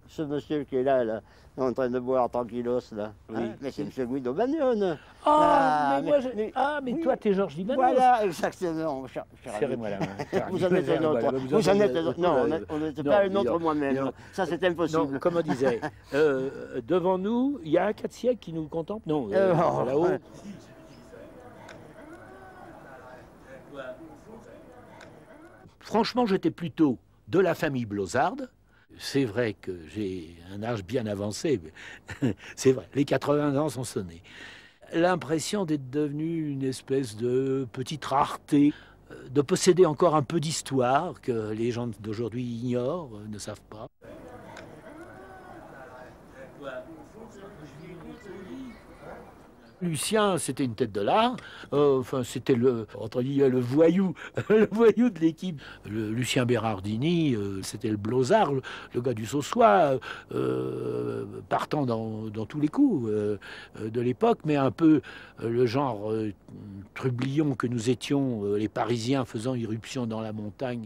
ce monsieur qui est là, en train de boire tranquillos, là. Oui. Hein, mais c'est monsieur Guido Bagnone. Ah, mais oui, toi, t'es Georges Libanos. voilà, exactement. Serrez-moi la main. Vous en êtes un autre. Vous en êtes un autre. Non, on n'était pas un autre moi-même. Ça, c'est impossible. Non, comme on disait, devant nous, il y a 4 siècles qui nous contemplent. Non, là-haut. Franchement, j'étais plutôt de la famille Blozarde. C'est vrai que j'ai un âge bien avancé, mais c'est vrai, les 80 ans sont sonnés. L'impression d'être devenu une espèce de petite rareté, de posséder encore un peu d'histoire que les gens d'aujourd'hui ignorent, ne savent pas. Lucien, c'était une tête de l'art. Enfin, c'était le voyou, le voyou de l'équipe. Lucien Bérardini, c'était le blozard, le gars du Saussois, partant dans tous les coups de l'époque, mais un peu le genre trublion que nous étions, les Parisiens faisant irruption dans la montagne.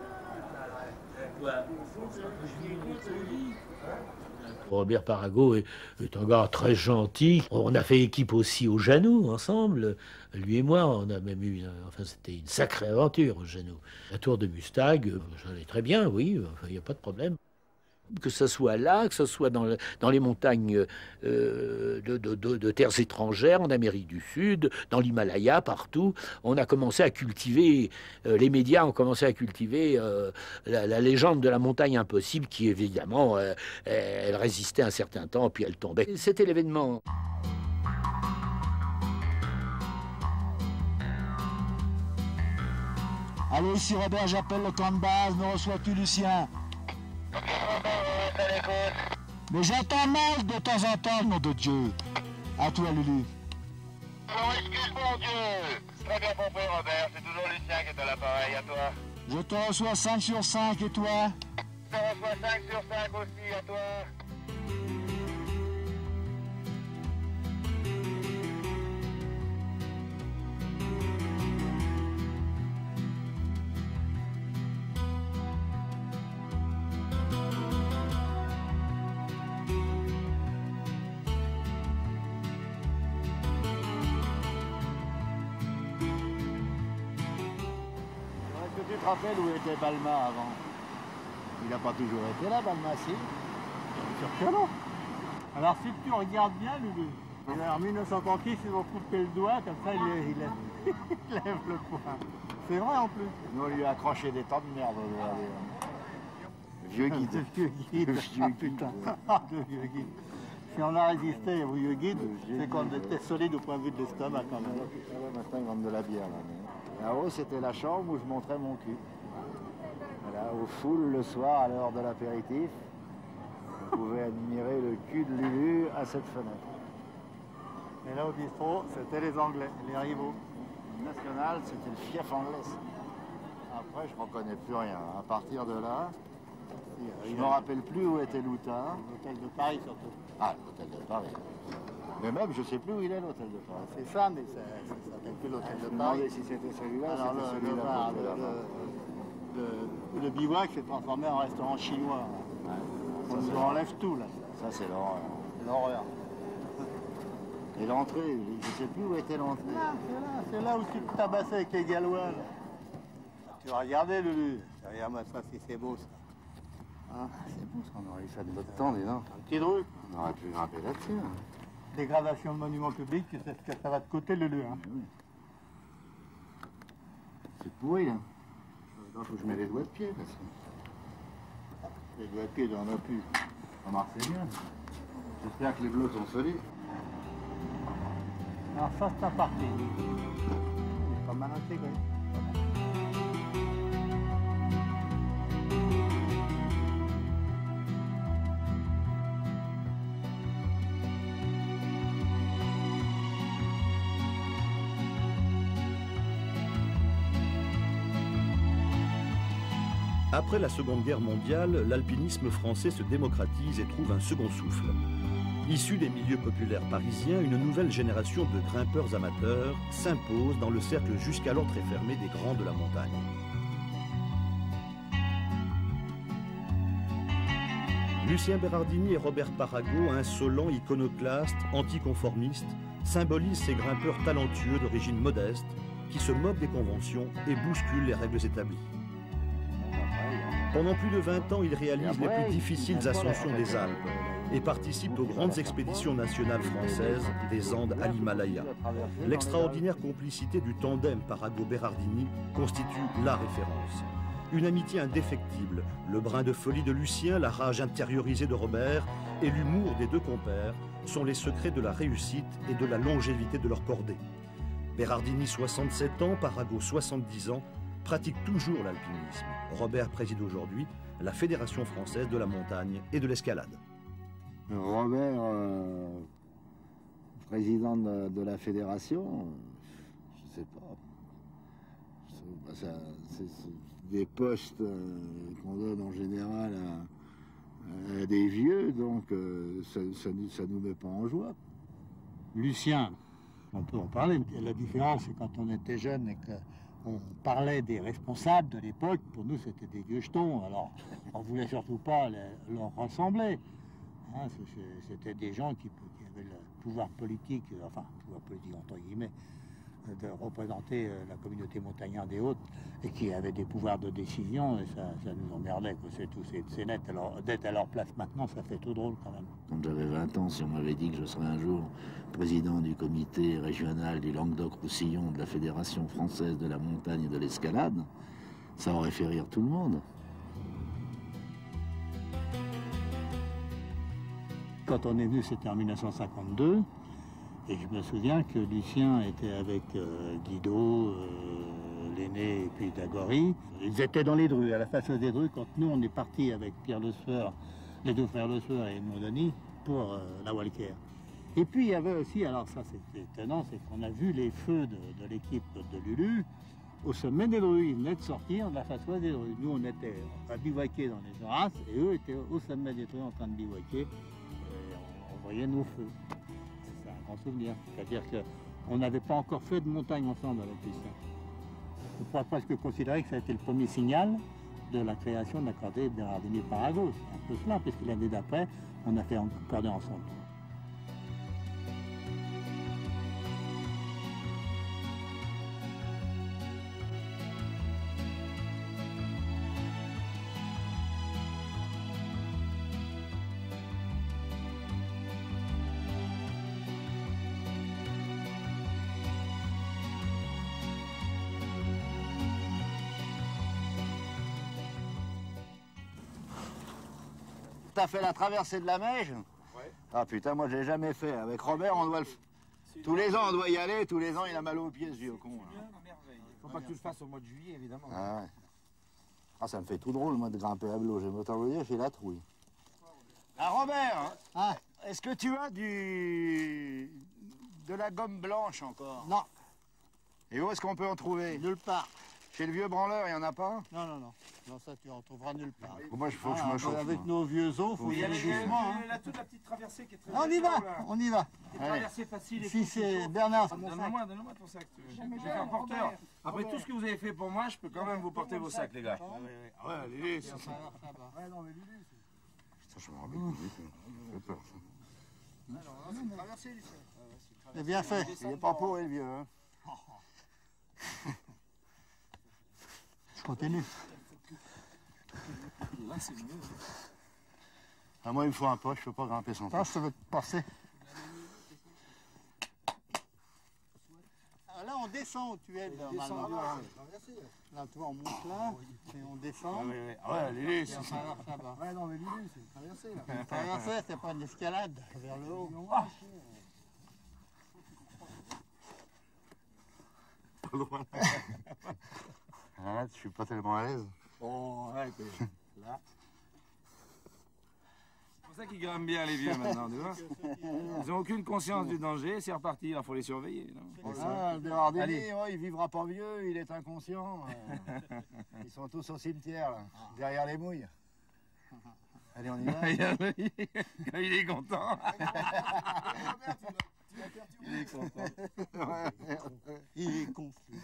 Robert Parago est un gars très gentil. On a fait équipe aussi au Jannou ensemble, lui et moi. On a même eu, c'était une sacrée aventure au Jannou. La tour de Mustag, j'allais très bien, oui, il n'y a pas de problème. Que ce soit là, que ce soit dans les montagnes de terres étrangères, en Amérique du Sud, dans l'Himalaya, partout, on a commencé à cultiver, les médias ont commencé à cultiver la légende de la montagne impossible qui, évidemment, elle résistait un certain temps, puis elle tombait. C'était l'événement. Allô, ici Robert, j'appelle le camp de base, me reçois-tu Lucien? Mais j'entends mal de temps en temps, nom de Dieu. À toi, Lulu. Non, excuse mon Dieu. Très bien compris, Robert. C'est toujours Lucien qui est à l'appareil. À toi. Je te reçois 5 sur 5, et toi? Je te reçois 5 sur 5 aussi. À toi. Tu te rappelles où était Balma avant? Il n'a pas toujours été là, Balma, si? Sûr que non. Alors si tu regardes bien, Lulu, en 1936, ils ont coupé le doigt, comme ça il lève le poing. C'est vrai en plus. Nous, on lui a accroché des tas de merde. Vieux guide. Vieux guide. Vieux putain. De vieux guide. Si on a résisté au vieux guide, c'est qu'on était solide au point de vue de l'estomac quand même. Maintenant, ils vendent de la bière là. Là-haut, c'était la chambre où je montrais mon cul. Voilà, au full le soir, à l'heure de l'apéritif, vous pouvez admirer le cul de Lulu à cette fenêtre. Et là, au bistrot, c'était les Anglais, les rivaux. National, c'était le fief anglais. Après, je ne reconnais plus rien. À partir de là, je ne me rappelle plus où était Loutin. L'hôtel de Paris, surtout. Ah, l'hôtel de Paris. Mais même, je ne sais plus où il est, l'hôtel de Paris. C'est ça, mais ça s'appelle plus l'hôtel de Paris. Je me demandais si c'était celui-là, c'était celui-là. Le bivouac s'est transformé en restaurant chinois. Ouais, on nous enlève tout, là. Ça, c'est l'horreur. L'horreur. Et l'entrée, je ne sais plus où était l'entrée. C'est là où tu te tabassais avec les Gallois. Là. Tu vas regarder, Lulu. Regarde-moi ça, si c'est beau, ça. Hein, c'est beau, ça. On aurait eu ça de notre temps, dis donc. Un petit truc. On aurait pu grimper là-dessus. Hein. Dégradation de monuments publics, tu sais ce que ça va de côté, Lulu. Hein. Oui. C'est pourri, là. Il faut que je mette les doigts de pied, parce que... Les doigts de pied, il n'en a plus. Ça marchait bien. J'espère que les bleus sont solides. Alors ça, c'est un parti. Il est pas mal intégré. Après la Seconde Guerre mondiale, l'alpinisme français se démocratise et trouve un second souffle. Issue des milieux populaires parisiens, une nouvelle génération de grimpeurs amateurs s'impose dans le cercle jusqu'alors très fermé des grands de la montagne. Lucien Bérardini et Robert Parago, insolents, iconoclastes, anticonformistes, symbolisent ces grimpeurs talentueux d'origine modeste qui se moquent des conventions et bousculent les règles établies. Pendant plus de 20 ans, ils réalisent les plus difficiles ascensions des Alpes et participent aux grandes expéditions nationales françaises des Andes à l'Himalaya. L'extraordinaire complicité du tandem Parago-Bérardini constitue la référence. Une amitié indéfectible, le brin de folie de Lucien, la rage intériorisée de Robert et l'humour des deux compères sont les secrets de la réussite et de la longévité de leur cordée. Bérardini, 67 ans, Parago, 70 ans, pratiquent toujours l'alpinisme. Robert préside aujourd'hui la Fédération française de la montagne et de l'escalade. Robert, président de la fédération, je sais pas. C'est des postes qu'on donne en général à des vieux, donc ça nous met pas en joie. Lucien, on peut en parler. La différence, c'est quand on était jeune et qu'on parlait des responsables de l'époque, pour nous c'était des vieux jetons, alors on voulait surtout pas leur ressembler. Hein, c'était des gens qui avaient le pouvoir politique, enfin, pouvoir politique entre guillemets, de représenter la communauté montagnarde et autres, et qui avaient des pouvoirs de décision, et ça nous emmerdait, c'est tout, c'est net. Alors, d'être à leur place maintenant, ça fait tout drôle quand même. Quand j'avais 20 ans, si on m'avait dit que je serais un jour président du comité régional du Languedoc-Roussillon de la Fédération française de la montagne et de l'escalade, ça aurait fait rire tout le monde. Quand on est venu, c'était en 1952, et je me souviens que Lucien était avec Guido, l'aîné et puis Dagory. Ils étaient dans les Drus, à la face des Drus, quand nous on est partis avec Pierre Le Sueur, les deux frères Le Sueur et Edmond Denis, pour la Walker. Et puis il y avait aussi, alors ça c'était étonnant, c'est qu'on a vu les feux de l'équipe de Lulu au sommet des Drus. Ils venaient de sortir de la face ouest des Drus. Nous on était à bivouaquer dans les Jorasses et eux étaient au sommet des Drus en train de bivouaquer. On voyait nos feux. C'est un grand souvenir. C'est-à-dire qu'on n'avait pas encore fait de montagne ensemble avec Lucien. On pourrait presque considérer que ça a été le premier signal de la création de la cordée Bérardini-Parago. C'est un peu cela, puisque l'année d'après, on a fait une cordée ensemble. T'as fait la traversée de la Meige? Ouais. Ah putain, moi je l'ai jamais fait. Avec Robert, on doit le... Tous les ans, on doit y aller. Tous les ans, il a mal aux pieds, ce vieux con. Faut pas que tu le fasses au mois de juillet, évidemment. Ah ouais. Ah, ça me fait tout drôle, moi, de grimper à Blo. J'aime autant vous dire, j'ai la trouille. Ah, Robert, hein, est-ce que tu as de la gomme blanche encore? Non. Et où est-ce qu'on peut en trouver? Nulle part. Chez le vieux branleur, il n'y en a pas? Non, non, non. Non, ça, tu en trouveras nulle part. Moi, il faut que je me chauffe. Avec nos vieux os, il faut y aller doucement. Il y a toute la petite traversée qui est très... On y va, on y va. Une traversée facile et si c'est Bernard. Donne-moi ton sac. Je vais faire porteur. Après tout ce que vous avez fait pour moi, je peux quand même vous porter vos sacs, les gars. Ouais, Lulu, c'est ça. Ouais, non, mais Lulu, c'est... Putain, je me rappelle plus. J'ai peur, ça. Alors, c'est une traversée, Lucien. C'est bien fait. Il n'est pas pauvre, le vieux, hein. Je continue. Là, c'est mieux. Ah, moi, il me faut un poche, je ne peux pas grimper sans poche. Ça veut te passer. Ah, là, on descend où tu es, normalement. Là, tu vois, on monte là, et on descend. Ah, oui, oui. Ah, ouais, Lulu, c'est ça. Ouais, non, mais Lulu, c'est une traversée, là. Une traversée, c'est pas une escalade vers le haut. Ah. Pas loin. Arrête, je suis pas tellement à l'aise. Oh, arrête. Là. C'est pour ça qu'ils grimpent bien, les vieux, maintenant, tu vois. Ils n'ont aucune conscience du danger, c'est reparti, il faut les surveiller. Ah, le Bérardini, ouais, il vivra pas vieux, il est inconscient. Ils sont tous au cimetière, là, derrière les mouilles. Allez, on y va. Il est content. Il est content. Il est confus.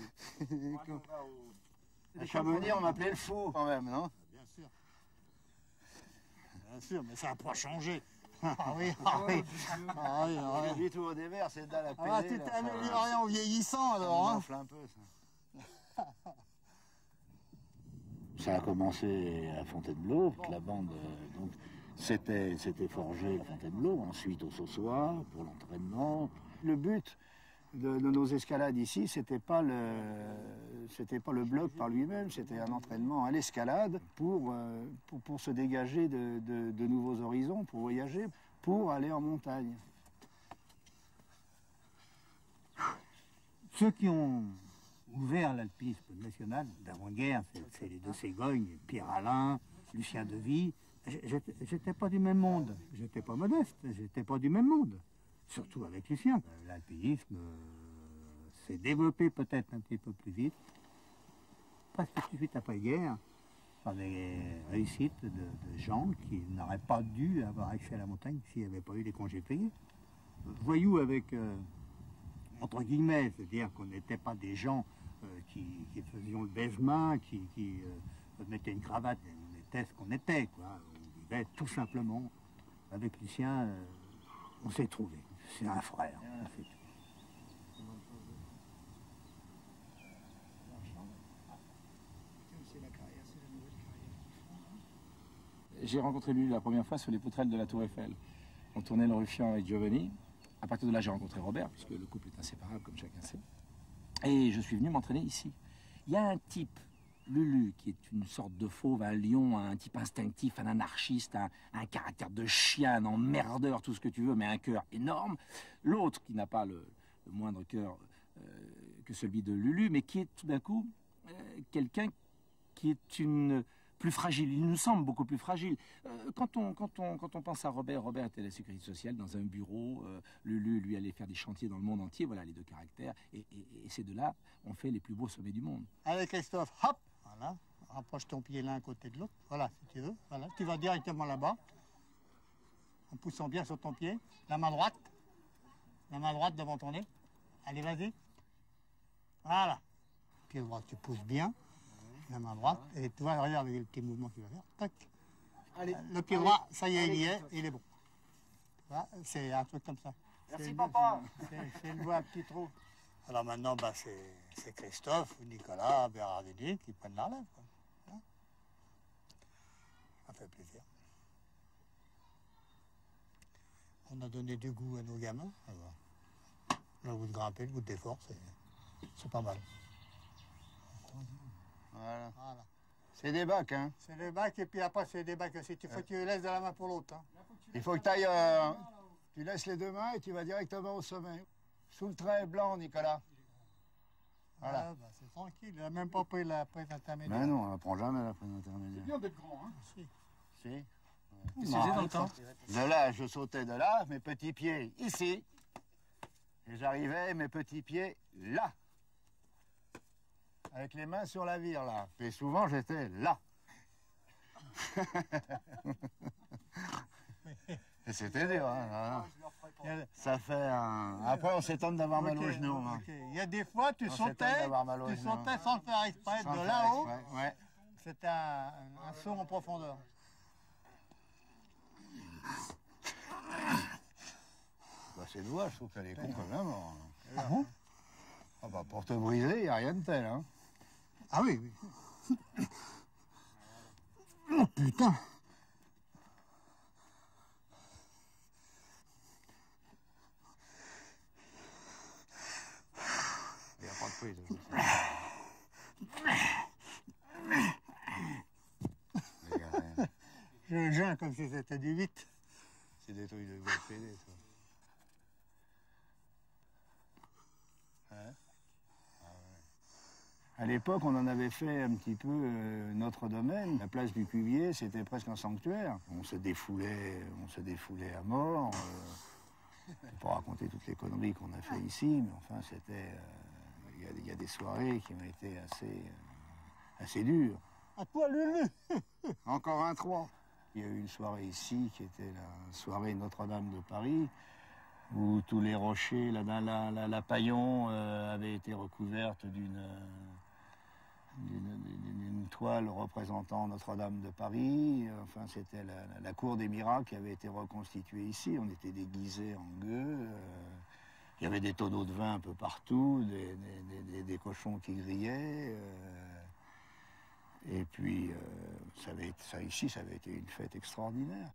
À Chamonix, on m'appelait le fou, quand même, non? Bien sûr. Bien sûr, mais ça n'a pas changé. Ah oui, ah oui. Ah oui, ah oui. Du tout au dévers, c'est dalle à péler. Ah, tu t'es amélioré en vieillissant alors, Ça hein. gonfle un peu, ça. Ça a commencé à Fontainebleau, la bande, donc c'était forgé à Fontainebleau, ensuite au Saussois pour l'entraînement. Le but de nos escalades ici, c'était pas le bloc par lui-même, c'était un entraînement à l'escalade pour se dégager de nouveaux horizons, pour voyager, pour aller en montagne. Ceux qui ont ouvert l'alpinisme national d'avant-guerre, c'est les deux Ségogne, Pierre Alain, Lucien Deville. J'étais pas du même monde. J'étais pas modeste, j'étais pas du même monde. Surtout avec Lucien. L'alpinisme s'est développé peut-être un petit peu plus vite. Presque tout de suite après-guerre, par des réussites de gens qui n'auraient pas dû avoir accès à la montagne s'il n'y avait pas eu des congés payés. Voyous avec, entre guillemets, c'est-à-dire qu'on n'était pas des gens qui faisions le baise-main, qui mettaient une cravate, on était ce qu'on était, quoi. On vivait tout simplement. Avec Lucien, on s'est trouvés. C'est un frère, c'est tout. J'ai rencontré lui la première fois sur les poutrelles de la Tour Eiffel. On tournait le Ruffian avec Giovanni. À partir de là, j'ai rencontré Robert, puisque le couple est inséparable, comme chacun sait. Et je suis venu m'entraîner ici. Il y a un type, Lulu, qui est une sorte de fauve, un lion, un type instinctif, un anarchiste, un caractère de chien, un emmerdeur, tout ce que tu veux, mais un cœur énorme. L'autre, qui n'a pas le moindre cœur que celui de Lulu, mais qui est tout d'un coup quelqu'un qui est plus fragile. Il nous semble beaucoup plus fragile. Quand on pense à Robert, Robert était à la sécurité sociale dans un bureau. Lulu, lui, allait faire des chantiers dans le monde entier. Voilà les deux caractères. Et ces deux-là ont fait les plus beaux sommets du monde. Allez Christophe, hop, voilà. Rapproche ton pied l'un à côté de l'autre. Voilà, si tu veux. Voilà. Tu vas directement là-bas. En poussant bien sur ton pied. La main droite. La main droite devant ton nez. Allez, vas-y. Voilà. Pied droit, tu pousses bien. La main droite, et tu vois, regarde avec le petit mouvement qu'il va faire. Tac. Allez, le pied droit, ça y est, il est bon. Voilà, c'est un truc comme ça. Merci papa. C'est une voie à petit trou. Alors maintenant, bah, c'est Christophe, Nicolas, Bérardini qui prennent la relève. Quoi. Hein, ça fait plaisir. On a donné du goût à nos gamins. Alors, le goût de grimper, le goût d'effort, c'est pas mal. Voilà. Voilà. C'est des bacs, hein. C'est des bacs et puis après c'est des bacs aussi. Il faut que tu les laisses de la main pour l'autre. Hein. Il faut que tu ailles... tu laisses les deux mains et tu vas directement au sommet. Sous le trait blanc, Nicolas. Voilà. Ah, bah, c'est tranquille. Il n'a même pas pris la prise intermédiaire. Mais non, on ne prend jamais la prise intermédiaire. Bien d'être grand, hein. Si. Si. Qu'est-ce que tu faisais dans le temps? De là, je sautais de là, mes petits pieds ici. Et j'arrivais, mes petits pieds là. Avec les mains sur la vire, là. Et souvent, j'étais là. Et c'était dur, hein. Ça fait un... Après, on s'étonne d'avoir mal aux genoux. Hein. Il y a des fois, tu sautais sans le faire exprès, Sans de le là-haut. faire exprès, ouais. C'était un saut en profondeur. Bah, cette voix, je trouve qu'elle est complètement... Ah bon? Ah bah, pour te briser, il n'y a rien de tel, hein. Ah oui, oui. Oh putain! Il n'y a pas de prise. Je gêne comme si c'était du 8. C'est des trucs de PD, ça. Hein? À l'époque, on en avait fait un petit peu notre domaine. La place du Cuvier, c'était presque un sanctuaire. On se défoulait à mort. Je ne vais pas raconter toutes les conneries qu'on a fait ici, mais enfin, c'était... Il y a des soirées qui ont été assez dures. À toi, Lulu! Encore un 3. Il y a eu une soirée ici qui était la soirée Notre-Dame de Paris, où tous les rochers, la Paillon avait été recouverte une toile représentant Notre-Dame de Paris. Enfin, c'était la cour des miracles qui avait été reconstituée ici. On était déguisés en gueux. Il y avait des tonneaux de vin un peu partout, des cochons qui grillaient. Et puis, ici, ça avait été une fête extraordinaire.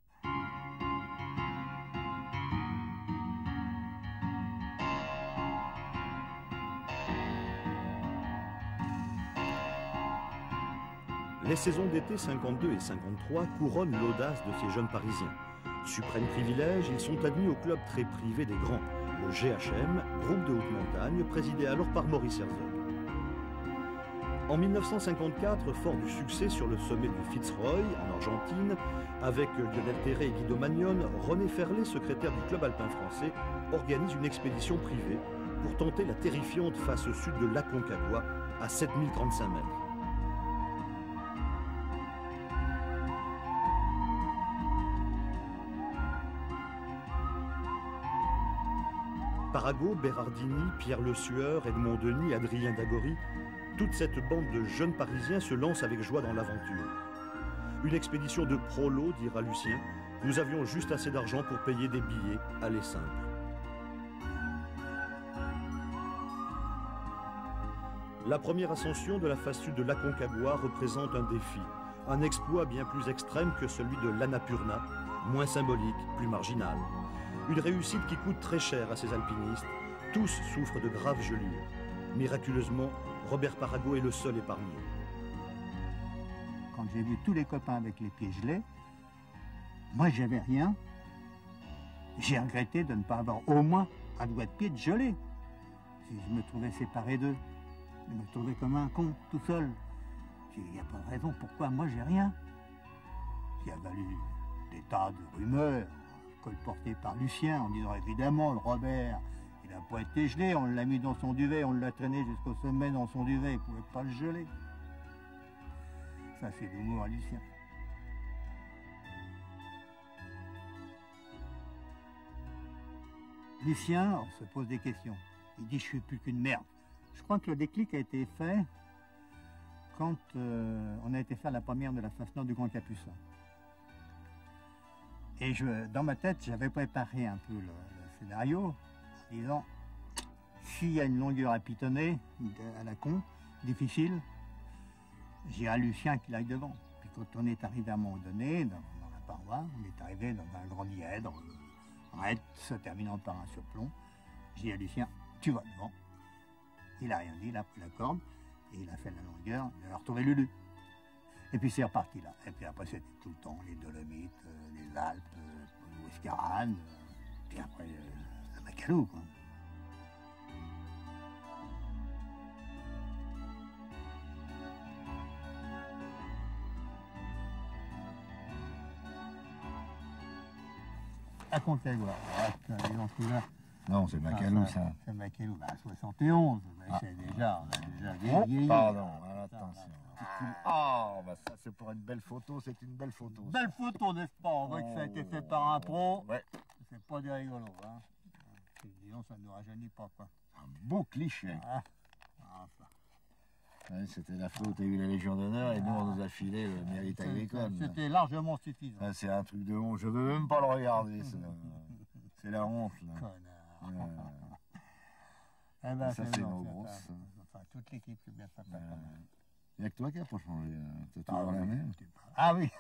Les saisons d'été 52 et 53 couronnent l'audace de ces jeunes Parisiens. Suprême privilège, ils sont admis au club très privé des grands, le GHM, groupe de haute montagne, présidé alors par Maurice Herzog. En 1954, fort du succès sur le sommet du Fitzroy, en Argentine, avec Lionel Terré et Guido Magnone, René Ferlet, secrétaire du club alpin français, organise une expédition privée pour tenter la terrifiante face sud de l'Aconcagua, à 7035 mètres. Parago, Bérardini, Pierre Le Sueur, Edmond Denis, Adrien Dagory, toute cette bande de jeunes Parisiens se lance avec joie dans l'aventure. Une expédition de prolo, dira Lucien. Nous avions juste assez d'argent pour payer des billets, aller simple. La première ascension de la face sud de l'Aconcagua représente un défi, un exploit bien plus extrême que celui de l'Annapurna, moins symbolique, plus marginal. Une réussite qui coûte très cher à ces alpinistes. Tous souffrent de graves gelures. Miraculeusement, Robert Parago est le seul épargné. Quand j'ai vu tous les copains avec les pieds gelés, moi j'avais rien. J'ai regretté de ne pas avoir au moins un doigt de pied de gelé. Si je me trouvais séparé d'eux, je me trouvais comme un con, tout seul. Il n'y a pas de raison pourquoi moi j'ai rien. Il a valu des tas de rumeurs colportées par Lucien en disant évidemment le Robert, il n'a pas été gelé, on l'a mis dans son duvet, on l'a traîné jusqu'au sommet dans son duvet, il ne pouvait pas le geler. Ça c'est l'humour à Lucien. Lucien se pose des questions. Il dit je suis plus qu'une merde. Je crois que le déclic a été fait quand on a été faire la première de la face nord du Grand Capucin. Et dans ma tête, j'avais préparé un peu le scénario en disant s'il y a une longueur à pitonner, à la con, difficile, j'ai un Lucien qui l'aille devant. Puis quand on est arrivé à un moment donné, dans la paroi, on est arrivé dans un grand dièdre, raide, se terminant par un surplomb. J'ai dit à Lucien, tu vas devant. Il n'a rien dit, il a pris la corde et il a fait la longueur, il a retrouvé Lulu. Et puis c'est reparti là. Et puis après c'était tout le temps les Dolomites, les Alpes, l'Ouescarane, puis après le Macalou, quoi. Aconcagua, les entours-là. Non, c'est Macalou, ça. C'est Macalou, 71, c'est déjà, on a déjà vieilli. Pardon, attention. Ah, bah ça c'est pour une belle photo, c'est une belle photo. Belle photo, n'est-ce pas? On voit que ça a été fait par un pro. Ouais. C'est pas des rigolos, hein. Disons, ça ne nous rajeunit pas, quoi. Un beau cliché. Ah, enfin. Ouais, c'était la flotte, a eu la Légion d'honneur et nous on nous a filé le mérite agricole. C'était largement suffisant. Ah, c'est un truc de honte, je veux même pas le regarder. C'est la honte, là. Connard. Eh ben, ça c'est nos grosses. Enfin, toute l'équipe est bien sympa. Il n'y a que toi qui n'a pas changé. T'as toujours la même. Ah oui.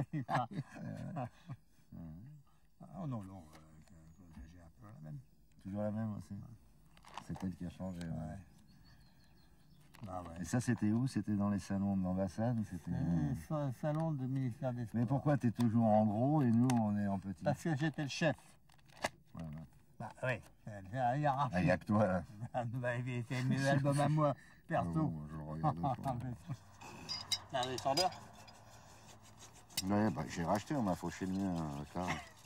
Oh non, non, j'ai un peu la même. Toujours la même aussi. C'est elle qui a changé. Ouais. Ah ouais. Et ça, c'était où? C'était dans les salons de l'ambassade? Salon du ministère des Sports. Mais pourquoi tu es toujours en gros et nous, on est en petit? Parce que j'étais le chef. Voilà. Bah oui, il y a hiérarchie. Ah, il n'y a que toi, là. C'est mes albums à moi, perso. Oh, je le regarde pas. T'as un descendeur? Ouais, bah, j'ai racheté, on m'a fauché le mien, Clara.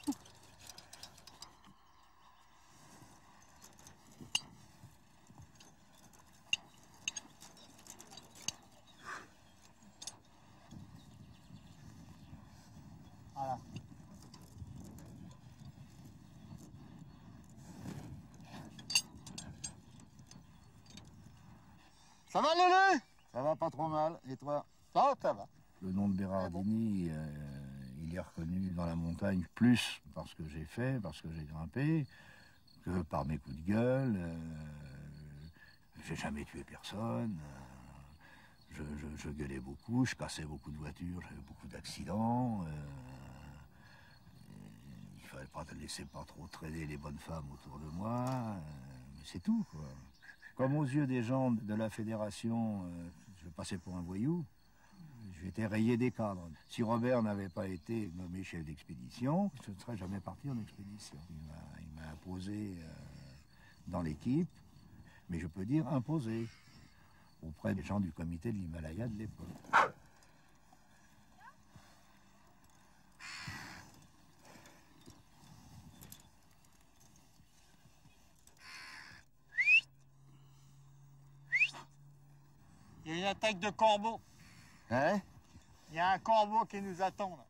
Voilà. Ça va, Lulu? Ça va pas trop mal, et toi? Ça va. Le nom de Bérardini, il est reconnu dans la montagne plus parce que j'ai fait, parce que j'ai grimpé, que par mes coups de gueule. J'ai jamais tué personne. Je gueulais beaucoup, je cassais beaucoup de voitures, j'avais beaucoup d'accidents. Il fallait pas laisser pas trop traîner les bonnes femmes autour de moi. Mais c'est tout, quoi. Comme aux yeux des gens de la fédération, je passais pour un voyou. J'étais rayé des cadres. Si Robert n'avait pas été nommé chef d'expédition, je ne serais jamais parti en expédition. Il m'a imposé dans l'équipe, mais je peux dire imposé, auprès des gens du comité de l'Himalaya de l'époque. Il y a une attaque de corbeaux. Hein? Il y a un corbeau qui nous attend là.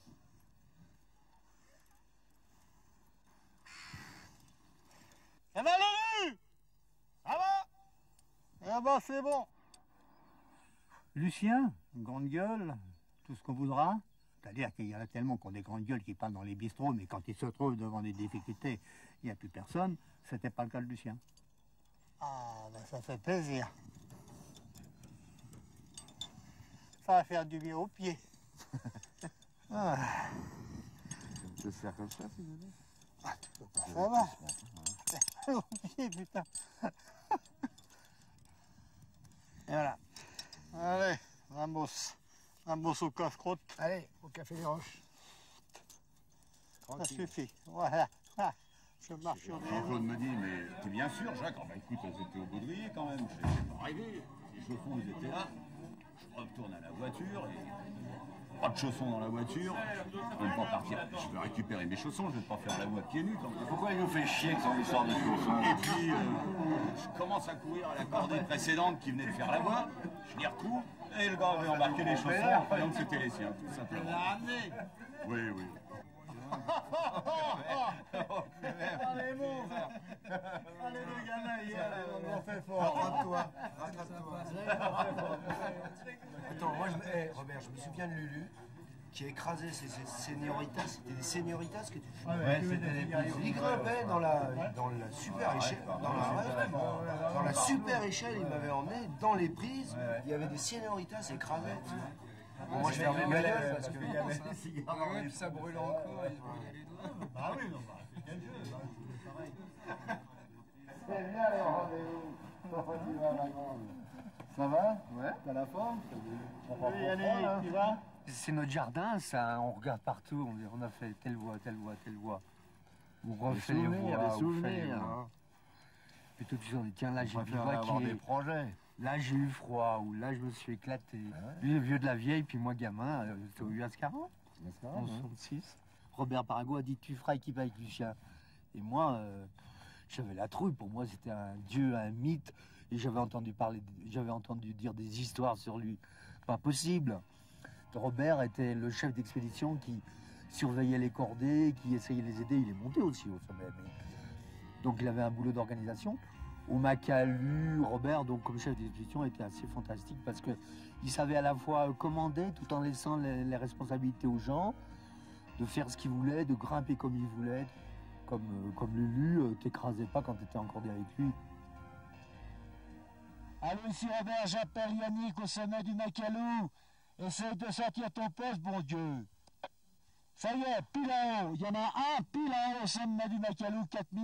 Ça va Lulu? Ça va? Eh ben c'est bon. Lucien, grande gueule, tout ce qu'on voudra. C'est-à-dire qu'il y en a tellement qui ont des grandes gueules qui parlent dans les bistrots, mais quand ils se trouvent devant des difficultés, il n'y a plus personne. C'était pas le cas de Lucien. Ah ben ça fait plaisir. Ça va faire du bien aux pieds. Ah. Je peux faire comme ça, si vous voulez. Ah, tu peux pas, ça va. Aux pieds, putain. Et voilà. Allez, un boss au casse-croûte. Allez, au Café des Roches. Ça suffit. Voilà. Ah, je marche sur des... Jean-Claude me dit, mais t'es bien sûr, Jacques? Ah bah écoute, c'était au Baudrier quand même. Je sais pas arrivé. Les chaussons, ils étaient là. Je retourne à la voiture et pas de chaussons dans la voiture. Je peux pas partir. Je veux récupérer mes chaussons, je vais pas faire la voie pieds nus quand même. Pourquoi il nous fait chier avec son histoire de chaussons? Et puis, je commence à courir à la cordée précédente qui venait de faire la voie. Je les recours et le gars avait embarqué les chaussons en croyant que c'était les siens, tout simplement. ramené. Oui, oui. Allez, mon frère. Allez, le gamin, hier, on fait fort. Rattrape-toi, rattrape-toi. Attends, moi, Robert, je me souviens de Lulu qui a écrasé ses senioritas. C'était des senioritas que tu fais. Ouais, c'était des petits. Il grimpait dans la super échelle. Dans la super échelle, il m'avait emmené dans les prises. Il y avait des senioritas écrasées. Bon, moi, je fermais ma gueule parce que. Il y avait des cigares. Ouais, puis ça brûlait encore, il se brûlait les doigts. Ah oui, non, bah, c'est quel jeu, c'est pareil. C'est bien les rendez-vous. Comment tu vas, ma grande? Ça va? Ouais, t'as la forme? Oui, Yannick, tu vas? C'est notre jardin, ça, on regarde partout, on a fait telle voie, telle voie, telle voie. On refait les voies, des on fait les souvenirs. voies. Puis tout de suite on dit, tiens là j'ai On vu préfère avoir des vaquer, projets. là j'ai eu froid, ou là je me suis éclaté. Lui le vieux de la vieille, puis moi gamin, c'était au US40, en 66. Robert Parago a dit, tu feras équipe avec Lucien. Et moi, j'avais la trouille, pour moi c'était un dieu, un mythe, et j'avais entendu dire des histoires sur lui. Pas possible. Robert était le chef d'expédition qui surveillait les cordées, qui essayait de les aider. Il est monté aussi au sommet. Donc il avait un boulot d'organisation. Au Makalu, Robert, donc comme chef d'expédition, était assez fantastique parce qu'il savait à la fois commander tout en laissant les responsabilités aux gens, de faire ce qu'il voulait, de grimper comme il voulait. Comme Lulu, t'écrasais pas quand t'étais en cordée avec lui. Allô, ici Robert, j'appelle Yannick au sommet du Makalu. Essaye de sortir ton poste, bon Dieu. Ça y est, pile en haut. Il y en a un pile en haut au sommet du Makalu,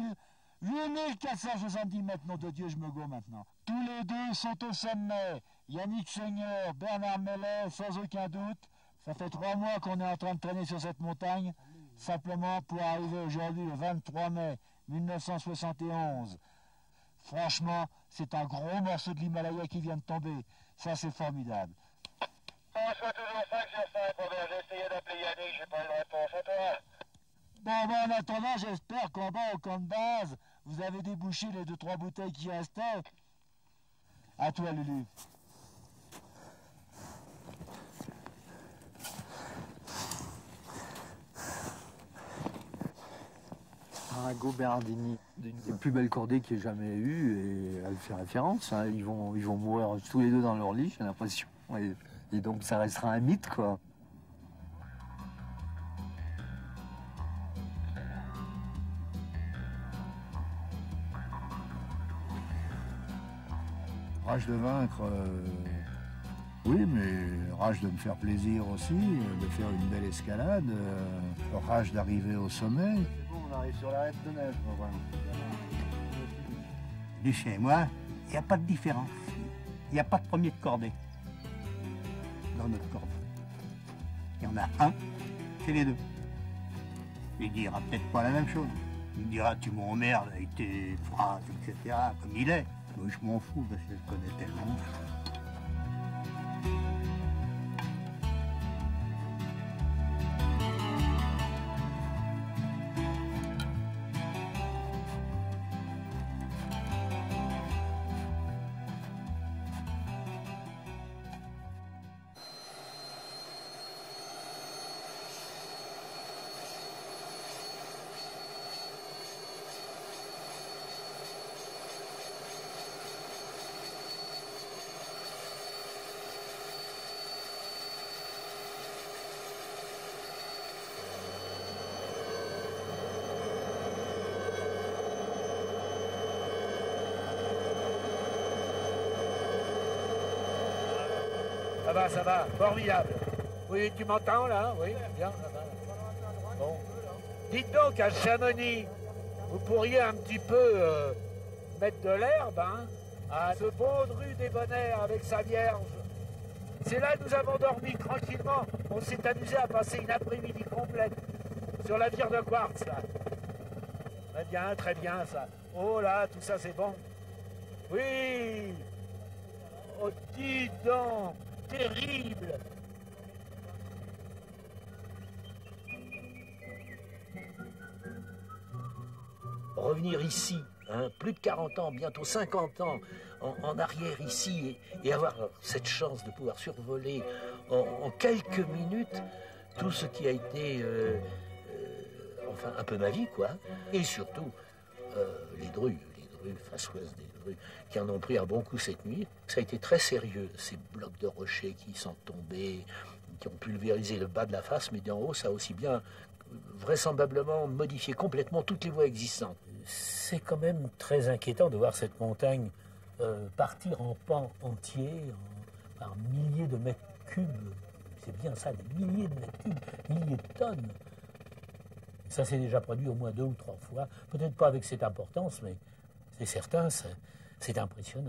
8470 mètres. Nom de Dieu, je me go maintenant. Tous les deux sont au sommet. Yannick Seigneur, Bernard Mellet, sans aucun doute. Ça fait 3 mois qu'on est en train de traîner sur cette montagne, simplement pour arriver aujourd'hui, le 23 mai 1971. Franchement, c'est un gros morceau de l'Himalaya qui vient de tomber. Ça, c'est formidable. Je suis toujours 5 sur 5, Robert. J'ai essayé d'appeler Yannick, j'ai pas eu de réponse. Et toi? Bon, en attendant, j'espère qu'en bas, au camp de base, vous avez débouché les 2-3 bouteilles qui restaient. À toi, Lulu. Arago Berardini, une des plus belles cordées qu'il y ait jamais eu, et elle fait référence. Hein. Ils vont mourir tous les deux dans leur lit, j'ai l'impression. Et donc ça restera un mythe, quoi. Rage de vaincre, oui, mais rage de me faire plaisir aussi, de faire une belle escalade, rage d'arriver au sommet. Bon, on arrive sur l'arête de neige, voilà. Lucien et moi, il n'y a pas de différence. Il n'y a pas de premier de cordée dans notre corde. Il y en a un, c'est les deux. Il dira peut-être pas la même chose. Il dira tu m'emmerdes avec tes phrases, etc., comme il est. Moi, je m'en fous parce que je le connais tellement. Ça va, formidable. Oui, tu m'entends là? Oui, bien, ça va. Bon. Dites donc à Chamonix, vous pourriez un petit peu mettre de l'herbe, hein, à ce beau rue des Bonnets avec sa Vierge. C'est là que nous avons dormi tranquillement. On s'est amusé à passer une après-midi complète sur la vire de quartz, là. Très bien, ça. Oh là, tout ça, c'est bon. Oui. Oh, dis donc. Terrible. Revenir ici, hein, plus de 40 ans, bientôt 50 ans en arrière ici, et avoir cette chance de pouvoir survoler en quelques minutes tout ce qui a été, enfin, un peu ma vie, quoi. Et surtout, les drues face ouest des drues, qui en ont pris un bon coup cette nuit. Ça a été très sérieux, ces blocs de rochers qui sont tombés, qui ont pulvérisé le bas de la face, mais d'en haut, ça a aussi bien, vraisemblablement, modifié complètement toutes les voies existantes. C'est quand même très inquiétant de voir cette montagne partir en pans entiers, par milliers de mètres cubes. C'est bien ça, des milliers de mètres cubes, milliers de tonnes. Ça s'est déjà produit au moins 2 ou 3 fois, peut-être pas avec cette importance, mais c'est certain, c'est impressionnant.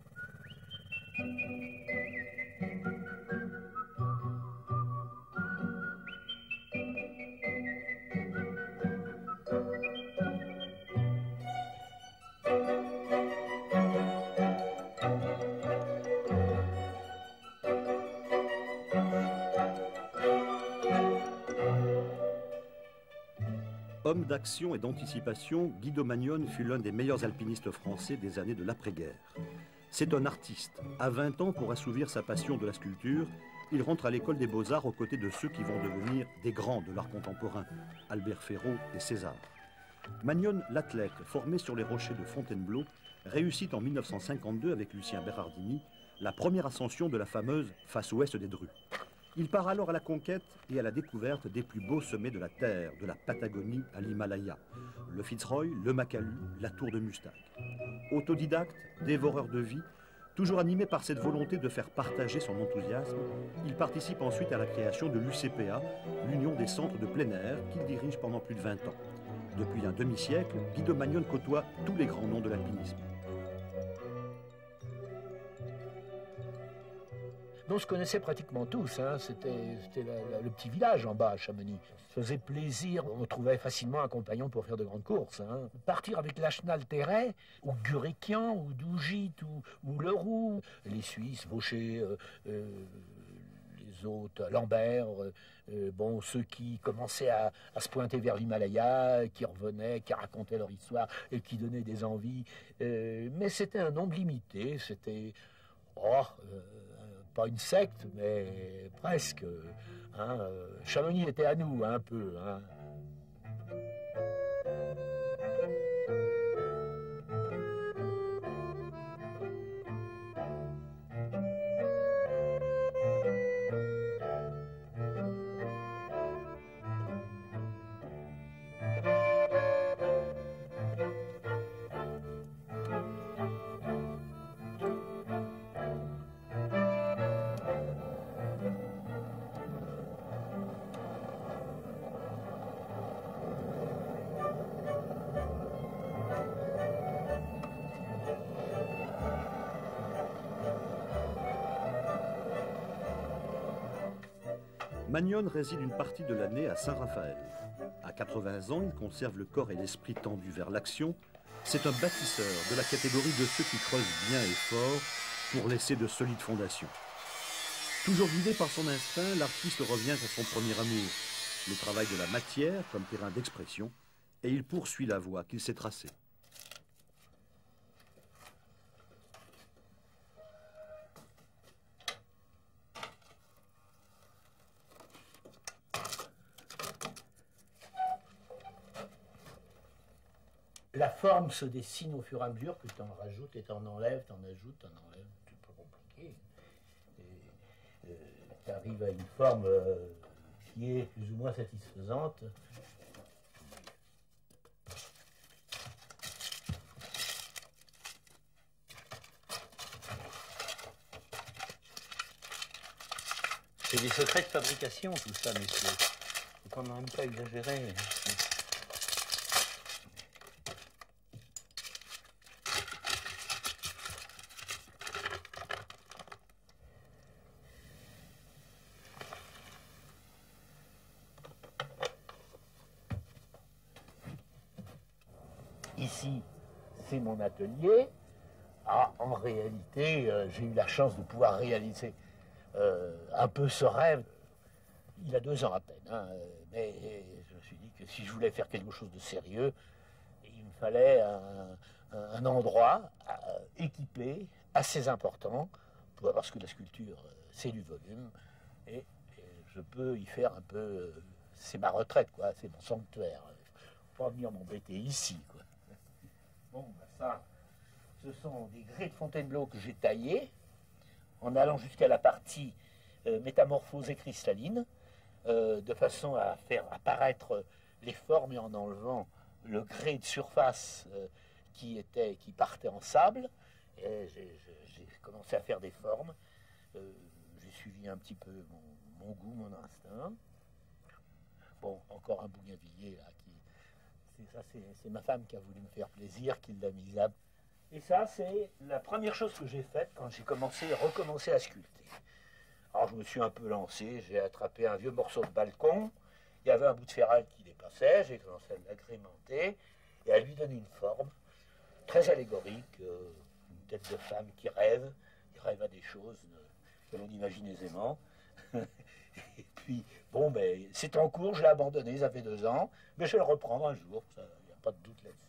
Homme d'action et d'anticipation, Guy Domanion fut l'un des meilleurs alpinistes français des années de l'après-guerre. C'est un artiste. À 20 ans, pour assouvir sa passion de la sculpture, il rentre à l'école des Beaux-Arts aux côtés de ceux qui vont devenir des grands de l'art contemporain, Albert Ferraud et César. Magnon, l'athlète, formé sur les rochers de Fontainebleau, réussit en 1952 avec Lucien Berardini la première ascension de la fameuse face ouest des Drues. Il part alors à la conquête et à la découverte des plus beaux sommets de la Terre, de la Patagonie à l'Himalaya, le Fitzroy, le Makalu, la Tour de Mustang. Autodidacte, dévoreur de vie, toujours animé par cette volonté de faire partager son enthousiasme, il participe ensuite à la création de l'UCPA, l'Union des centres de plein air, qu'il dirige pendant plus de 20 ans. Depuis un demi-siècle, Guy Domanion côtoie tous les grands noms de l'alpinisme. On se connaissait pratiquement tous, hein. C'était le petit village en bas à Chamonix. Ça faisait plaisir, on trouvait facilement un compagnon pour faire de grandes courses. Hein. Partir avec Lachenal Terret, ou Guréquian, ou Dougit, ou Leroux, les Suisses, Vaucher, les autres, Lambert, bon, ceux qui commençaient à se pointer vers l'Himalaya, qui revenaient, qui racontaient leur histoire et qui donnaient des envies. Mais c'était un nombre limité, c'était... pas une secte, mais presque. Hein. Chamonix était à nous, un peu. Hein. Magnone réside une partie de l'année à Saint-Raphaël. À 80 ans, il conserve le corps et l'esprit tendus vers l'action. C'est un bâtisseur de la catégorie de ceux qui creusent bien et fort pour laisser de solides fondations. Toujours guidé par son instinct, l'artiste revient à son premier amour, le travail de la matière comme terrain d'expression, et il poursuit la voie qu'il s'est tracée. La forme se dessine au fur et à mesure que tu en rajoutes et tu en enlèves, tu en ajoutes, tu en enlèves. C'est pas compliqué. Tu arrives à une forme qui est plus ou moins satisfaisante. C'est des secrets de fabrication tout ça, mais il ne faut quand même pas exagérer. Ici, c'est mon atelier. Ah, en réalité, j'ai eu la chance de pouvoir réaliser un peu ce rêve. Il a 2 ans à peine, hein, mais je me suis dit que si je voulais faire quelque chose de sérieux, il me fallait un endroit équipé, assez important, parce que la sculpture, c'est du volume, et je peux y faire un peu... c'est ma retraite, quoi, c'est mon sanctuaire. Il ne faut pas venir m'embêter ici, quoi. Bon, ben ça, ce sont des grès de Fontainebleau que j'ai taillés, en allant jusqu'à la partie métamorphosée cristalline, de façon à faire apparaître les formes et en enlevant le grès de surface qui partait en sable. J'ai commencé à faire des formes. J'ai suivi un petit peu mon goût, mon instinct. Bon, encore un bougainvillier là c'est ma femme qui a voulu me faire plaisir, qui l'a mis là. Et ça, c'est la première chose que j'ai faite quand j'ai recommencé à sculpter. Alors, je me suis un peu lancé, j'ai attrapé un vieux morceau de balcon, il y avait un bout de ferraille qui dépassait, j'ai commencé à l'agrémenter et à lui donner une forme très allégorique, une tête de femme qui rêve à des choses que l'on imagine aisément. Et puis, bon, ben, c'est en cours, je l'ai abandonné, ça fait 2 ans, mais je vais le reprendre un jour, il n'y a pas de doute là-dessus.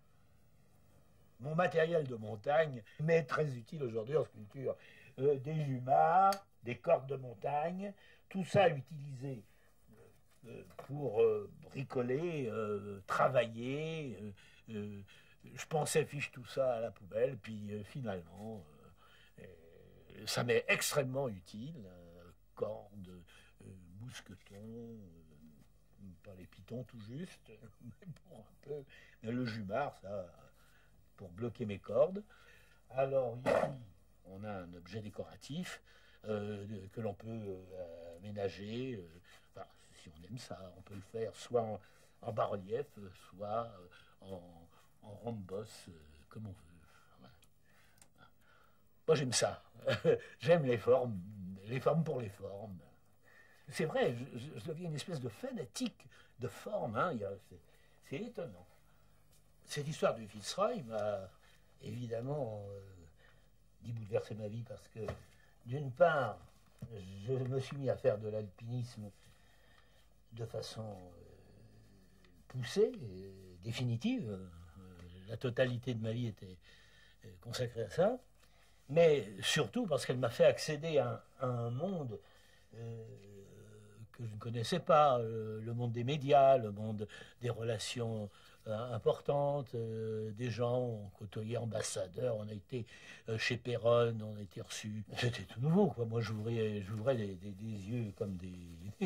Mon matériel de montagne m'est très utile aujourd'hui en sculpture. Des jumards, des cordes de montagne, tout ça utilisé pour bricoler, travailler. Je pensais fiche tout ça à la poubelle, puis finalement, ça m'est extrêmement utile. Cordes, mousquetons, pas les pitons tout juste, mais pour un peu. Mais le jumard, ça, pour bloquer mes cordes. Alors ici, on a un objet décoratif que l'on peut aménager. Enfin, si on aime ça, on peut le faire soit en bas-relief, soit en ronde bosse, comme on veut. Voilà. Moi, j'aime ça. J'aime les formes pour les formes. C'est vrai, je deviens une espèce de fanatique de forme. Hein. C'est étonnant. Cette histoire du Fitzroy m'a évidemment dit bouleverser ma vie parce que, d'une part, je me suis mis à faire de l'alpinisme de façon poussée, définitive. La totalité de ma vie était consacrée à ça. Mais surtout parce qu'elle m'a fait accéder à un monde que je ne connaissais pas, le monde des médias, le monde des relations importantes, des gens, on côtoyait ambassadeurs, on a été chez Perron, on a été reçus. C'était tout nouveau, quoi. Moi, j'ouvrais des yeux comme des...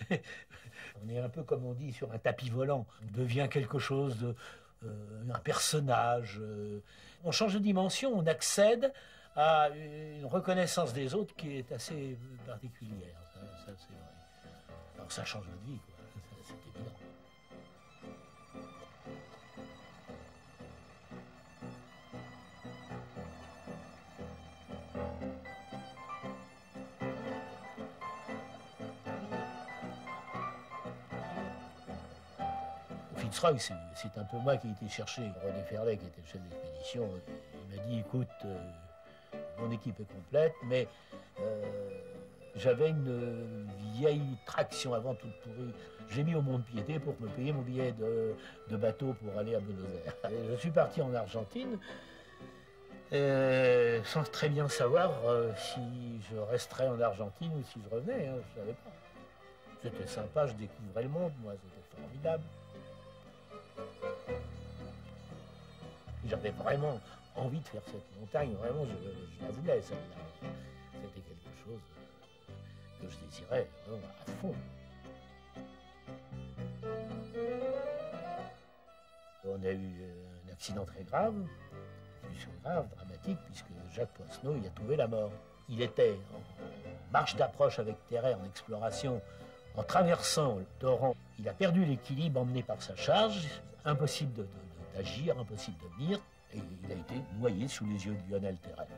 On est un peu, comme on dit, sur un tapis volant. On devient quelque chose de... un personnage. On change de dimension, on accède à une reconnaissance des autres qui est assez particulière. Ça c'est vrai. Alors ça change notre vie, quoi. C'est évident. Fitzroy, c'est un peu moi qui ai été chercher René Ferlet, qui était le chef d'expédition. Il m'a dit, écoute, mon équipe est complète, mais j'avais une vieille traction avant toute pourrie. J'ai mis au mont-de-piété pour me payer mon billet de bateau pour aller à Buenos Aires. Et je suis parti en Argentine, sans très bien savoir si je resterais en Argentine ou si je revenais, hein, je ne savais pas. C'était sympa, je découvrais le monde, moi, c'était formidable. J'avais vraiment envie de faire cette montagne, vraiment, je la voulais, celle-là. C'était quelque chose que je désirais vraiment à fond. On a eu un accident très grave, dramatique, puisque Jacques Poincenot y a trouvé la mort. Il était en marche d'approche avec Terret en exploration, en traversant le torrent. Il a perdu l'équilibre emmené par sa charge, impossible d'agir, impossible de venir, et il a été noyé sous les yeux de Lionel Terret.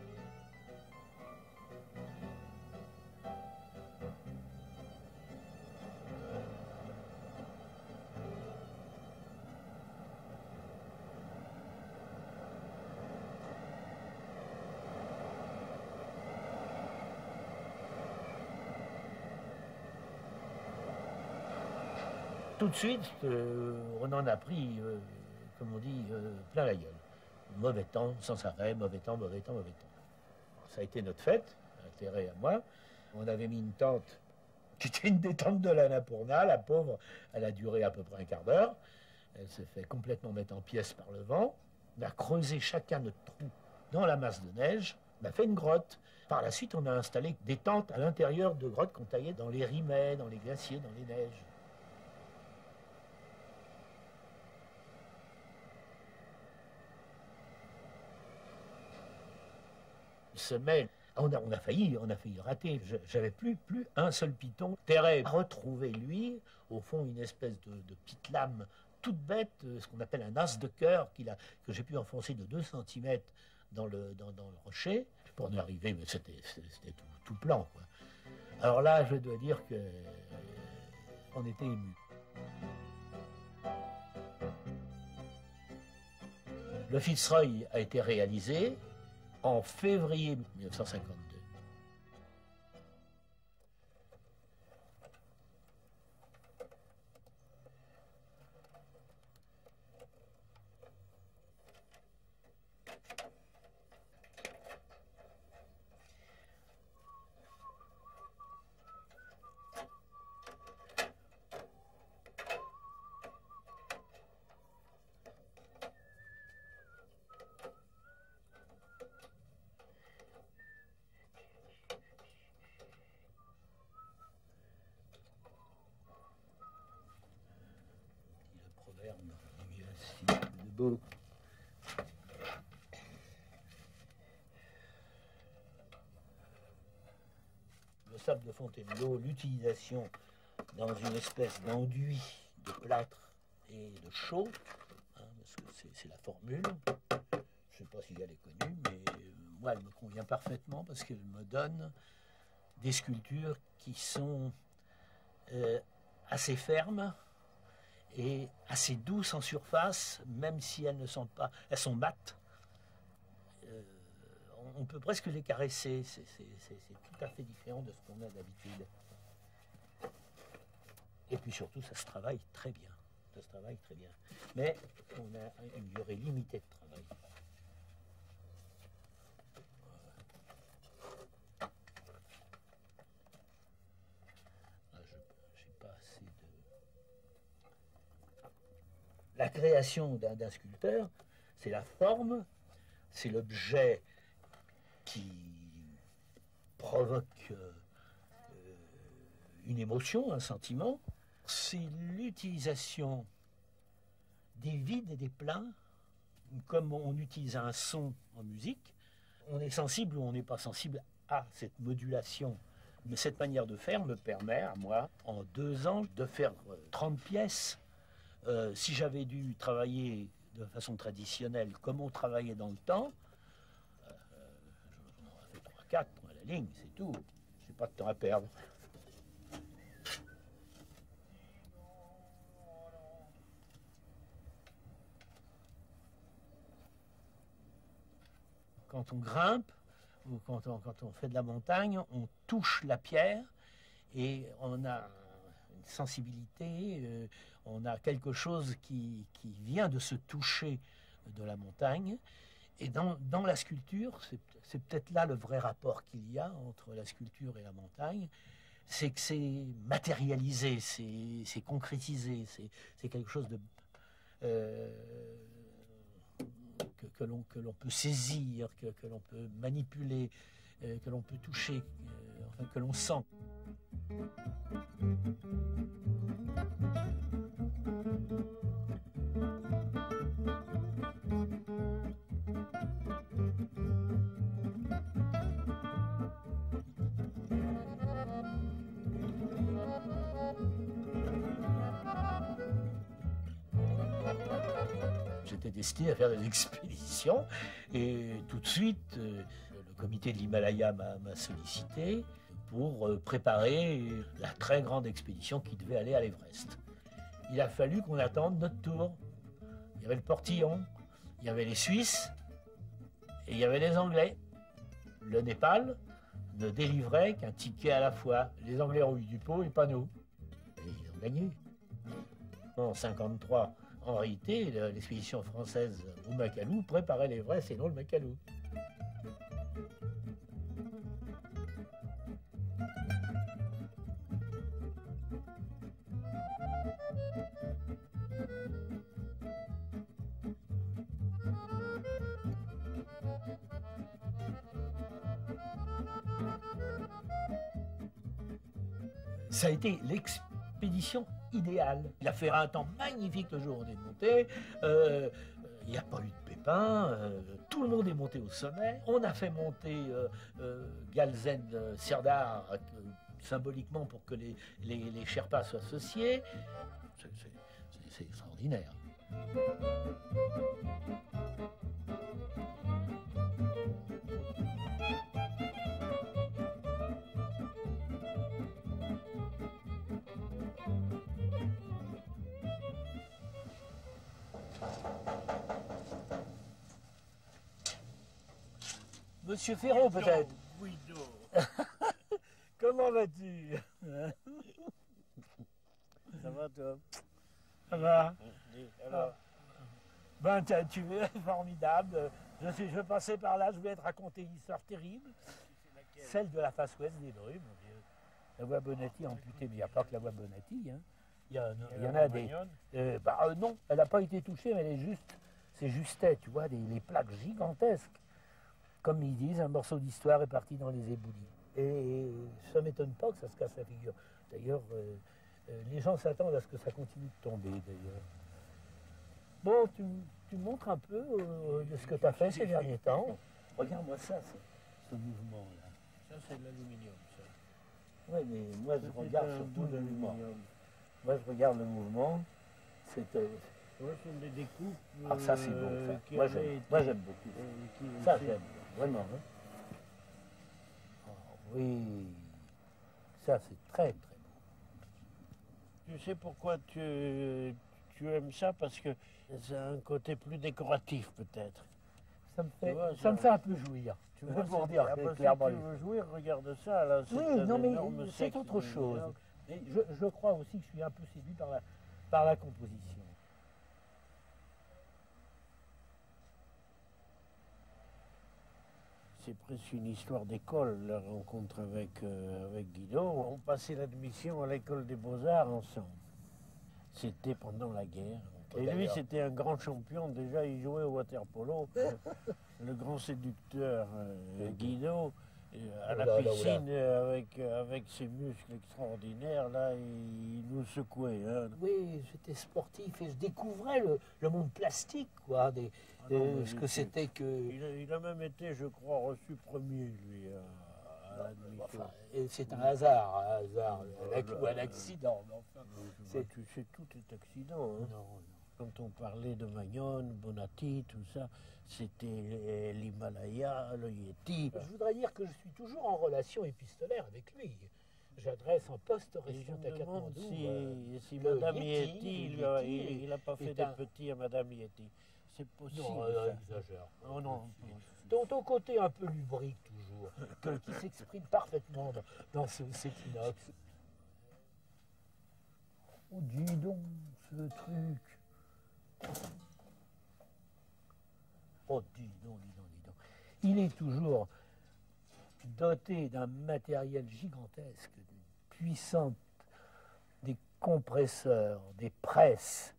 Tout de suite, on en a pris, comme on dit, plein la gueule. Mauvais temps, sans arrêt, mauvais temps, mauvais temps, mauvais temps. Ça a été notre fête, Terret et à moi. On avait mis une tente qui était une des tentes de l'Annapurna. La pauvre, elle a duré à peu près un quart d'heure. Elle s'est fait complètement mettre en pièces par le vent. On a creusé chacun notre trou dans la masse de neige. On a fait une grotte. Par la suite, on a installé des tentes à l'intérieur de grottes qu'on taillait dans les rimets, dans les glaciers, dans les neiges. Semelle. On a failli rater. J'avais plus un seul piton. Terret a retrouvé, lui, au fond, une espèce de petite lame toute bête, ce qu'on appelle un as de cœur, que j'ai pu enfoncer de 2 cm dans le rocher pour y arriver, mais c'était tout plan, quoi. Alors là, je dois dire qu'on était émus. Le Fitzroy a été réalisé en février 1952. Le sable de Fontainebleau, l'utilisation dans une espèce d'enduit de plâtre et de chaux, hein, parce que c'est la formule. Je ne sais pas si elle est connue, mais moi elle me convient parfaitement parce qu'elle me donne des sculptures qui sont assez fermes et assez douces en surface, même si elles ne sont pas, elles sont mates. On peut presque les caresser, c'est tout à fait différent de ce qu'on a d'habitude. Et puis surtout, ça se travaille très bien. Ça se travaille très bien. Mais on a une durée limitée de travail. J'ai pas assez de... La création d'un sculpteur, c'est la forme, c'est l'objet qui provoque une émotion, un sentiment. C'est l'utilisation des vides et des pleins, comme on utilise un son en musique. On est sensible ou on n'est pas sensible à cette modulation. Mais cette manière de faire me permet à moi, en 2 ans, de faire 30 pièces. Si j'avais dû travailler de façon traditionnelle, comme on travaillait dans le temps, j'en aurais fait 3-4 à la ligne, c'est tout. J'ai pas de temps à perdre. quand on grimpe ou quand on fait de la montagne, on touche la pierre et on a une sensibilité, on a quelque chose qui vient de se toucher de la montagne. Et dans la sculpture, c'est peut-être là le vrai rapport qu'il y a entre la sculpture et la montagne, c'est que c'est matérialisé, c'est concrétisé, c'est quelque chose de que l'on peut saisir, que l'on peut manipuler, que l'on peut toucher, enfin que l'on sent. J'étais destiné à faire des expéditions et tout de suite, le comité de l'Himalaya m'a sollicité pour préparer la très grande expédition qui devait aller à l'Everest. Il a fallu qu'on attende notre tour. Il y avait le portillon, il y avait les Suisses et il y avait les Anglais. Le Népal ne délivrait qu'un ticket à la fois. Les Anglais ont eu du pot et pas nous. Et ils ont gagné. En 1953, en réalité, l'expédition française au Makalu préparait l'Everest et non le Makalu. Ça a été l'expédition idéale. Il a fait un temps magnifique le jour où on est monté. Il n'y a pas eu de pépins. Tout le monde est monté au sommet. On a fait monter Galzen Serdar symboliquement pour que les Sherpas soient associés. C'est extraordinaire. Monsieur Ferron, peut-être. Comment vas-tu? Ça va, toi? Ça va. Alors. Ben, tu es formidable. Je passais par là, je voulais te raconter une histoire terrible. Celle de la face ouest des Drus, mon Dieu. La voie Bonatti amputée, mais il n'y a pas que la voie Bonatti. Hein. Il y en a des. Non, elle n'a pas été touchée, mais elle est juste. C'est justet, tu vois, les plaques gigantesques. Comme ils disent, un morceau d'histoire est parti dans les éboulis. Et ça ne m'étonne pas que ça se casse la figure. D'ailleurs, les gens s'attendent à ce que ça continue de tomber, d'ailleurs. Bon, tu me montres un peu de ce que tu as fait ces derniers temps. Regarde-moi ça, ce mouvement-là. Ça, c'est de l'aluminium, ça. Oui, mais moi, je regarde surtout le mouvement. Moi, je regarde le mouvement. C'est... Ouais, ce sont des découpes. Ah, ça, c'est bon, ça. Moi, j'aime beaucoup. Ça, j'aime, vraiment. Hein. Oh, oui. Ça, c'est très, très beau. Tu sais pourquoi tu aimes ça? Parce que ça a un côté plus décoratif, peut-être. Ça me fait un peu jouir. Tu vois, pour dire clairement. Si tu veux jouir, regarde ça. Là, oui, non, mais c'est autre chose. Et je crois aussi que je suis un peu séduit par la composition. C'est presque une histoire d'école, la rencontre avec Guido. On passait l'admission à l'école des Beaux-Arts ensemble. C'était pendant la guerre. Et lui, c'était un grand champion. Déjà, il jouait au water-polo. Le grand séducteur Guido, à la piscine, avec ses muscles extraordinaires, là, il nous secouait. Hein. Oui, j'étais sportif et je découvrais le monde plastique, quoi, ce que c'était que... Il a même été, je crois, reçu premier, lui, à l'admission. Enfin, c'est un hasard, ou un accident. Enfin, tu sais, tout est accident. Hein. Non. Quand on parlait de Mayonne, Bonatti, tout ça, c'était l'Himalaya, le Yéti. Je voudrais dire que je suis toujours en relation épistolaire avec lui. J'adresse en poste-restante Je à me demande Katmandou. si le Madame Yéti, Yéti, il n'a pas fait est des un- petits à Madame Yéti. C'est possible. Non, ça. exagère. Oh non. Ton côté un peu lubrique toujours, qui s'exprime parfaitement dans cet inox. Oh, dis donc, ce truc. Oh, dis donc. Il est toujours doté d'un matériel gigantesque, puissant, des compresseurs, des presses.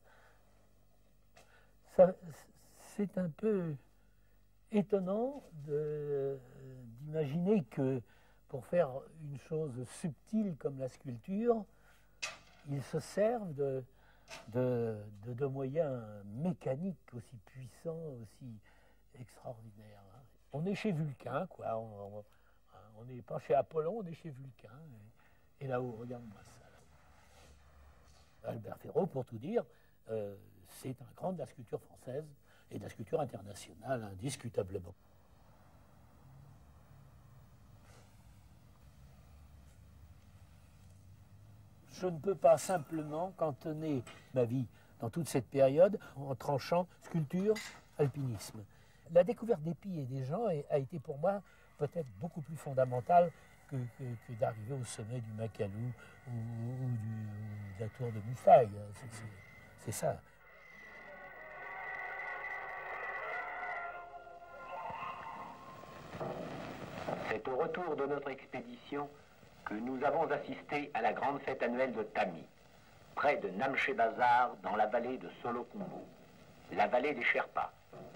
C'est un peu étonnant d'imaginer que pour faire une chose subtile comme la sculpture, ils se servent de moyens mécaniques aussi puissants, aussi extraordinaires. On est chez Vulcain, quoi. On n'est pas chez Apollon, on est chez Vulcain. Et là-haut, regarde-moi ça. Là. Albert Ferraud, pour tout dire, c'est un grand de la sculpture française et de la sculpture internationale, indiscutablement. Je ne peux pas simplement cantonner ma vie dans toute cette période en tranchant sculpture, alpinisme. La découverte des Pies et des gens a été pour moi peut-être beaucoup plus fondamentale que d'arriver au sommet du Makalu ou de la tour de Muffaï. C'est ça. C'est au retour de notre expédition que nous avons assisté à la grande fête annuelle de Tami, près de Namche Bazar, dans la vallée de Solokumbu, la vallée des Sherpas.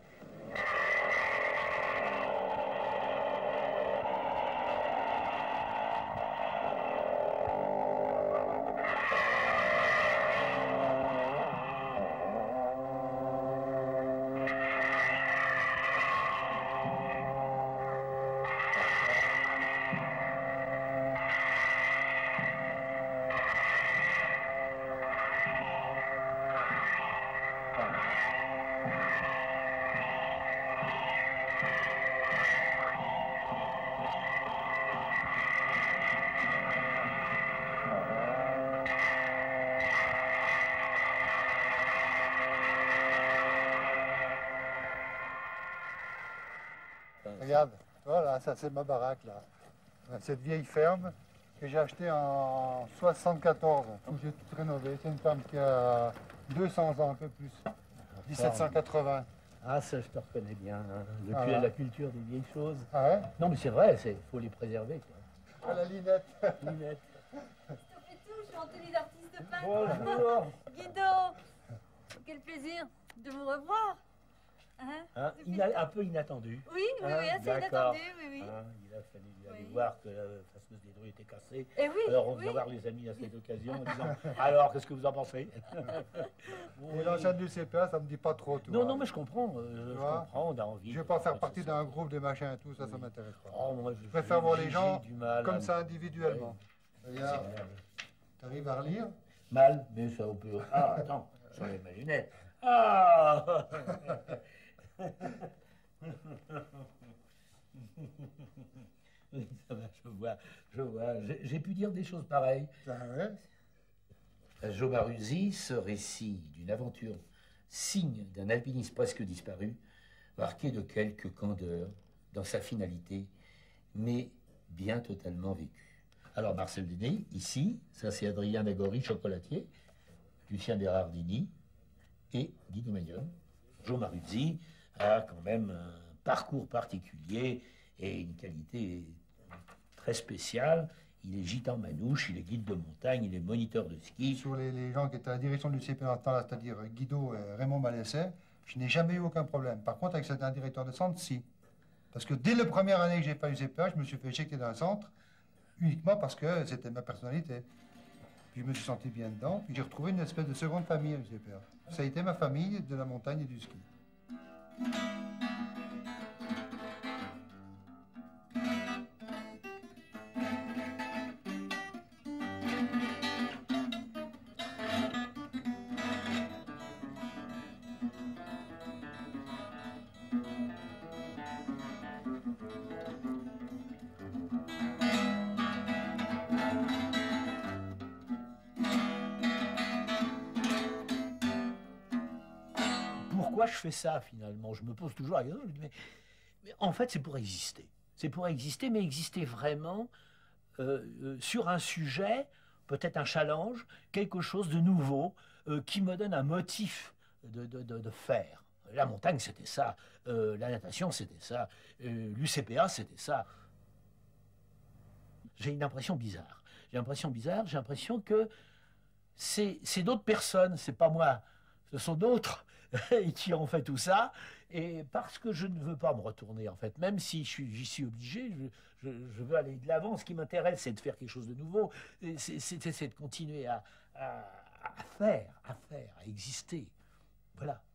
Regarde, voilà, ça c'est ma baraque là. Cette vieille ferme que j'ai achetée en 74, où j'ai tout rénové. C'est une ferme qui a 200 ans, un peu plus. 1780. Ah, ça, je te reconnais bien. Voilà. La culture des vieilles choses. Ah ouais? Non, mais c'est vrai, il faut les préserver. Quoi. Ah, la linette. Linette. Je suis en tenue d'artiste peintre. Bonjour. Guido, quel plaisir de vous revoir. Hein? Un peu inattendu. Oui, assez inattendu, oui. Il a fallu aller voir que la façade des drues était cassée. Et oui, alors on vient voir les amis à cette occasion en disant alors, qu'est-ce que vous en pensez? Et l'ancienne du CPA, ça me dit pas trop. Non, mais je comprends. Je comprends, on a envie. Je vais pas faire partie d'un groupe de machins et tout, ça m'intéresse pas. Oh, moi, je préfère voir les gens comme à... ça individuellement. Regarde, tu arrives à relire? Mal, mais ça on peut. Ah, attends, j'enlève ma lunette. Ah. Oui, ça va, je vois. J'ai pu dire des choses pareilles. Ah ouais? Jobaruzi, ce récit d'une aventure, signe d'un alpiniste presque disparu, marqué de quelques candeurs dans sa finalité, mais bien totalement vécu. Alors Marcel Denis, ici, ça c'est Adrien Nagori, chocolatier, Lucien Berardini et Guido Magnon. Jo Maruzzi a quand même un parcours particulier et une qualité très spéciale. Il est gitan manouche, il est guide de montagne, il est moniteur de ski. Sur les gens qui étaient à la direction du CP dans ce temps-là, c'est-à-dire Guido et Raymond Malesset, je n'ai jamais eu aucun problème. Par contre, avec certains directeurs de centre, si. Parce que dès la première année que j'ai pas eu CPA, je me suis fait éjecter dans un centre, uniquement parce que c'était ma personnalité. Puis je me suis senti bien dedans, puis j'ai retrouvé une espèce de seconde famille avec CPA. Ça a été ma famille de la montagne et du ski. pourquoi je fais ça finalement? Je me pose toujours la question, je me dis, mais en fait c'est pour exister. C'est pour exister, mais exister vraiment sur un sujet, peut-être un challenge, quelque chose de nouveau, qui me donne un motif de faire. La montagne, c'était ça. La natation, c'était ça. L'UCPA, c'était ça. J'ai une impression bizarre. J'ai l'impression que c'est d'autres personnes, c'est pas moi, ce sont d'autres qui ont fait tout ça. Et parce que je ne veux pas me retourner, en fait, même si j'y suis obligé, je veux aller de l'avant. Ce qui m'intéresse, c'est de faire quelque chose de nouveau, c'est de continuer à faire, à exister. Voilà.